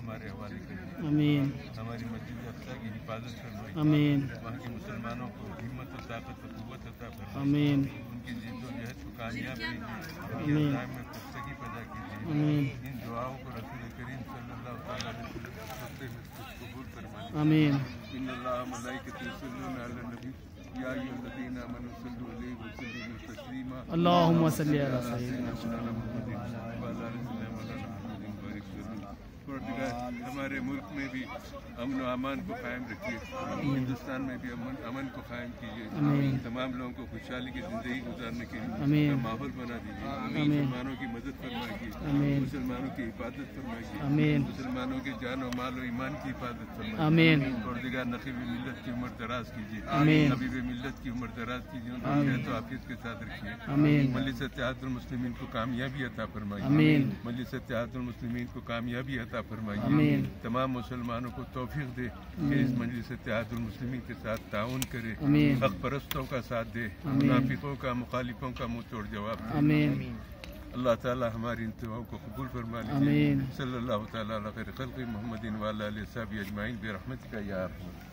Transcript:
ہمارے حوالے کریے. آمین. ہماری مسجد اقصیٰ کی حفاظت فرمائیے. آمین. وہاں کے مسلمانوں کو ہمت و طاقت و قوت عطا فرمائیے. آمین. ان کی جد و جہد کو کامیاب کیجیے. آمین. عزائم میں پختگی پیدا کیجیے. آمین. ان دعاؤں کو رسول کریم صلی اللہ تعالیٰ علیہ وسلم کے صدقے میں قبول فرمائیے. آمین. ان اللہ ملائکتہ یصلون علی النبی یا ایھا الذین آمنوا صلوا علیہ وسلموا تسلیما. اللہم صلی علی سیدنا ہمارے ملک میں بھی امن و امان کو قائم رکھیے. ہندوستان میں بھی امن کو قائم کیجیے. تمام لوگوں کو خوشحالی کی زندگی گزارنے کے لیے ماحول بنا دیجیے. مسلمانوں کی مدد فرمائیے. مسلمانوں کی حفاظت فرمائیے. مسلمانوں کے جان و مال و ایمان کی حفاظت فرمائیے. پروردگار نقیب ملت کی عمر دراز کیجیے. حبیب ملت کی عمر دراز کیجیے. ان کو صحت و عافیت کے ساتھ رکھیے. مجلس اتحاد المسلمین کو کامیابی عطا فرمائیے. مجلس اتحاد المسلمین کو کامیابی عطا فرمائیے. تمام مسلمانوں کو توفیق دے کہ اس مجلس اتحاد المسلمین کے ساتھ تعاون کرے. حق پرستوں کا ساتھ دے. منافقوں کا مخالفوں کا منہ توڑ جواب دے. اللہ تعالی ہماری ان دعاؤں کو قبول فرما لیجیے. صلی اللہ تعالی علی خیر خلق محمد و علی آلہ وصحبہ اجمعین برحمتک یا ارحم.